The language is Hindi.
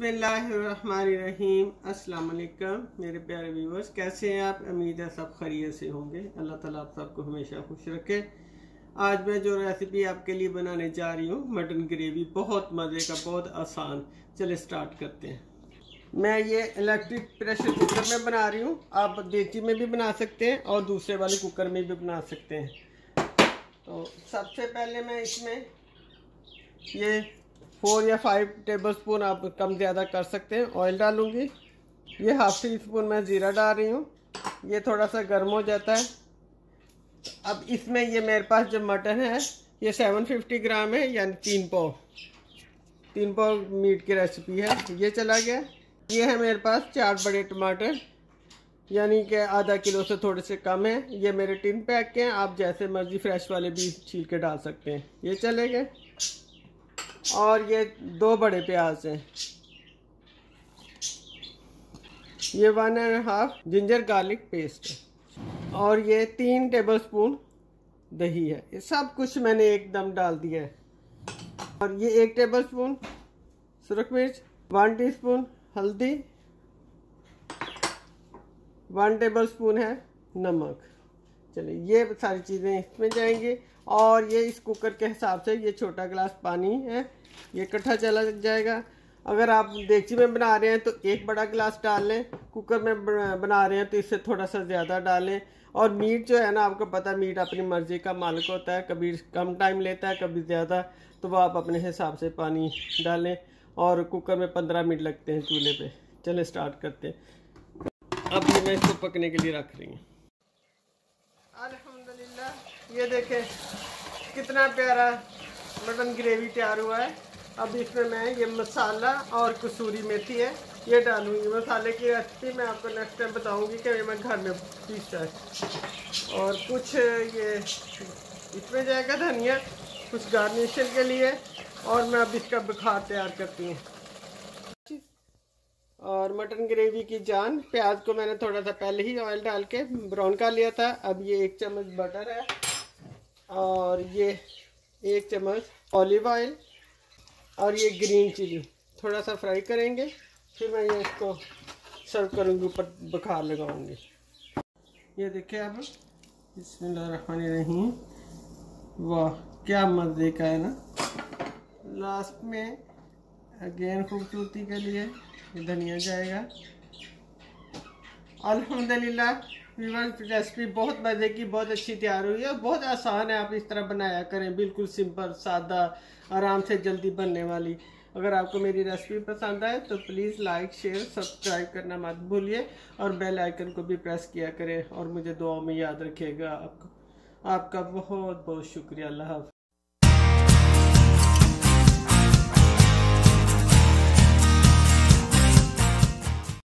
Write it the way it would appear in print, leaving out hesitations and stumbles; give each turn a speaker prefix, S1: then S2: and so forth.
S1: बिस्मिल्लाहिर्रहमानिर्रहीम। अस्सलाम वालेकुम मेरे प्यारे व्यूवर्स, कैसे हैं आप? उम्मीद है सब खैरियत से होंगे। अल्लाह ताला आप सबको हमेशा खुश रखे। आज मैं जो रेसिपी आपके लिए बनाने जा रही हूँ, मटन ग्रेवी, बहुत मज़े का, बहुत आसान। चले स्टार्ट करते हैं। मैं ये इलेक्ट्रिक प्रेशर कुकर में बना रही हूँ। आप देसी में भी बना सकते हैं और दूसरे वाले कुकर में भी बना सकते हैं। तो सबसे पहले मैं इसमें ये 4 या 5 टेबल स्पून, आप कम ज़्यादा कर सकते हैं, ऑयल डालूंगी। ये हाफ टी स्पून मैं ज़ीरा डाल रही हूँ। ये थोड़ा सा गर्म हो जाता है। अब इसमें ये मेरे पास जो मटन है ये 750 ग्राम है, यानी 3 पाव मीट की रेसिपी है। ये चला गया। ये है मेरे पास 4 बड़े टमाटर, यानी कि आधा किलो से थोड़े से कम है। ये मेरे टिन पैक के हैं, आप जैसे मर्जी फ्रेश वाले भी छील के डाल सकते हैं। ये चले गए। और ये 2 बड़े प्याज हैं। ये 1.5 जिंजर गार्लिक पेस्ट है। और ये 3 टेबल स्पून दही है। ये सब कुछ मैंने एकदम डाल दिया है। और ये 1 टेबल स्पून सुरख मिर्च, 1 टीस्पून हल्दी, 1 टेबल स्पून है नमक। चलिए, ये सारी चीज़ें इसमें जाएंगी। और ये इस कुकर के हिसाब से ये छोटा गिलास पानी है, ये इकट्ठा चला जाएगा। अगर आप देगची में बना रहे हैं तो 1 बड़ा गिलास डाल लें, कुकर में बना रहे हैं तो इससे थोड़ा सा ज़्यादा डालें। और मीट जो है ना, आपको पता है मीट अपनी मर्ज़ी का मालिक होता है, कभी कम टाइम लेता है, कभी ज़्यादा, तो वो आप अपने हिसाब से पानी डालें। और कुकर में 15 मिनट लगते हैं चूल्हे पे। चलें स्टार्ट करते हैं। अब ये मैं इसको पकने के लिए रख रही हूँ। अल्हम्दुलिल्लाह, ये देखें कितना प्यारा मटन ग्रेवी तैयार हुआ है। अब इसमें मैं ये मसाला और कसूरी मेथी है, ये डालूंगी। मसाले की रेसिपी मैं आपको नेक्स्ट टाइम बताऊंगी कि मैं घर में पीसता है। और कुछ ये इसमें जाएगा धनिया, कुछ गार्निशिंग के लिए। और मैं अब इसका बुखार तैयार करती हूँ। और मटन ग्रेवी की जान, प्याज को मैंने थोड़ा सा पहले ही ऑयल डाल के ब्राउन कर लिया था। अब ये 1 चम्मच बटर है और ये 1 चम्मच ऑलिव ऑयल और ये ग्रीन चिली थोड़ा सा फ्राई करेंगे। फिर मैं ये इसको सर्व करूँगी, ऊपर बुखार लगाऊंगी। ये देखिए अब, बिस्मिल्लाहिर्रहमानिर्रहीम। वाह, क्या मज़े का है ना। लास्ट में अगेन खूबसूरती के लिए धनिया जाएगा। अल्हम्दुलिल्लाह, रेसिपी बहुत मज़े की, बहुत अच्छी तैयार हुई है। बहुत आसान है, आप इस तरह बनाया करें। बिल्कुल सिंपल, सादा, आराम से जल्दी बनने वाली। अगर आपको मेरी रेसिपी पसंद आए तो प्लीज़ लाइक, शेयर, सब्सक्राइब करना मत भूलिए। और बेल आइकन को भी प्रेस किया करें। और मुझे दुआ में याद रखिएगा। आपका बहुत बहुत शुक्रिया। अल्लाह हाफ़िज़।